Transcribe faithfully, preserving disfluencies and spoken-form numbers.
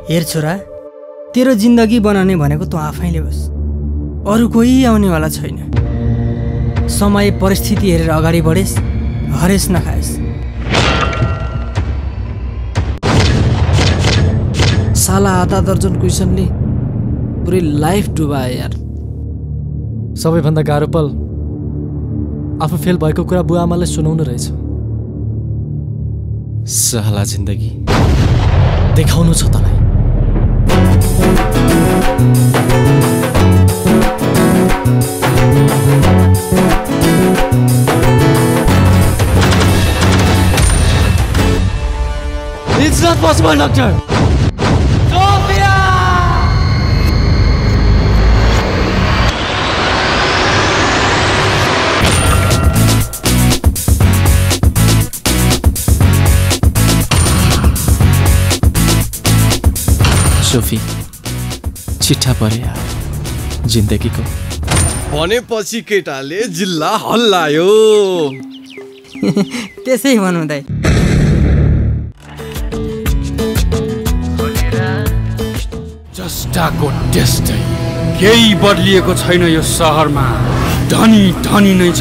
हेर छोरा, तेरो जिन्दगी बनाउने भनेको तँ आफैले होस्, अरू कोही आउनेवाला छैन। समय परिस्थिति हेरेर अगाडि बढेस्, हरेस नखाएस्। साला आधा दर्जन क्वेसनले पुरै लाइफ डुबाए यार। सबैभन्दा गाह्रो पल आफू फेल भएको कुरा बुवा आमालाई सुनाउनु रहेछ। साला जिन्दगी देखाउनु छ तँलाई। It's not possible, doctor. Sophie, चिट्ठा परे यार जिन्दगीको। भनेपछि केटाले जिल्ला हल्लायो। त्यसै भनौँ दाइ। जस्टाको टेस्टै केही बदलिएको छैन यो सहरमा। धनी धनी नै छ।